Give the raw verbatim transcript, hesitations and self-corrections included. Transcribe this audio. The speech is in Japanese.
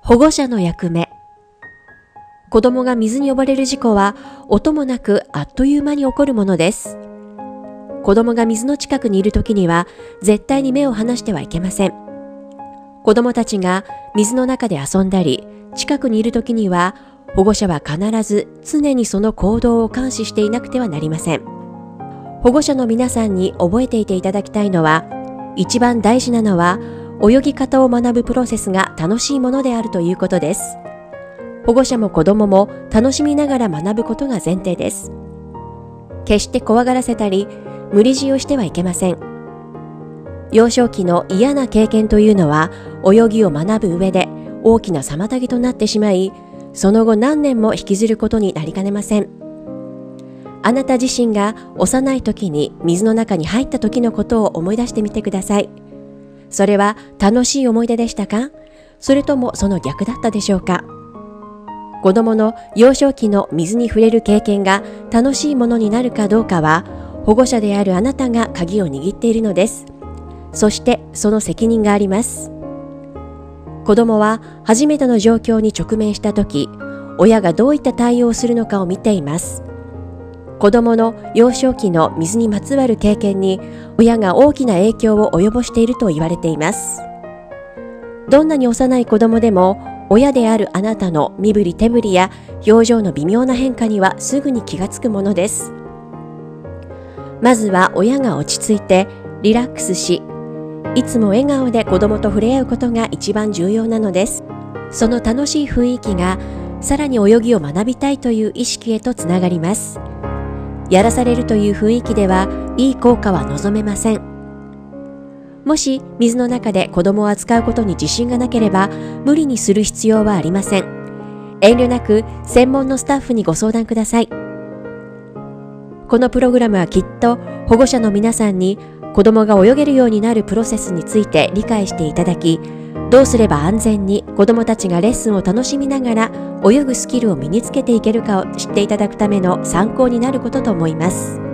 保護者の役目。子供が水に溺れる事故は音もなくあっという間に起こるものです。子供が水の近くにいるときには絶対に目を離してはいけません。子供たちが水の中で遊んだり近くにいるときには保護者は必ず常にその行動を監視していなくてはなりません。保護者の皆さんに覚えていていただきたいのは、一番大事なのは泳ぎ方を学ぶプロセスが楽しいものであるということです。保護者も子供も楽しみながら学ぶことが前提です。決して怖がらせたり無理強いしてはいけません。幼少期の嫌な経験というのは泳ぎを学ぶ上で大きな妨げとなってしまい、その後何年も引きずることになりかねません。あなた自身が幼い時に水の中に入った時のことを思い出してみてください。それは楽しい思い出でしたか？それともその逆だったでしょうか？子供の幼少期の水に触れる経験が楽しいものになるかどうかは、保護者であるあなたが鍵を握っているのです。そしてその責任があります。子供は初めての状況に直面したとき、親がどういった対応をするのかを見ています。子供の幼少期の水にまつわる経験に親が大きな影響を及ぼしていると言われています。どんなに幼い子供でも親であるあなたの身振り手振りや表情の微妙な変化にはすぐに気がつくものです。まずは親が落ち着いてリラックスし、いつも笑顔で子供と触れ合うことが一番重要なのです。その楽しい雰囲気がさらに泳ぎを学びたいという意識へとつながります。やらされるという雰囲気ではいい効果は望めません。もし水の中で子供を扱うことに自信がなければ無理にする必要はありません。遠慮なく専門のスタッフにご相談ください。このプログラムはきっと保護者の皆さんに子供が泳げるようになるプロセスについて理解していただき、どうすれば安全に子供たちがレッスンを楽しみながら泳ぐスキルを身につけていけるかを知っていただくための参考になることと思います。